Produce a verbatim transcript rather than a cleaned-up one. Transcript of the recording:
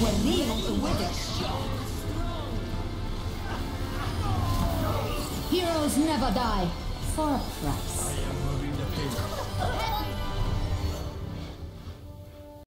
وليد وذر. Heroes never die for a price.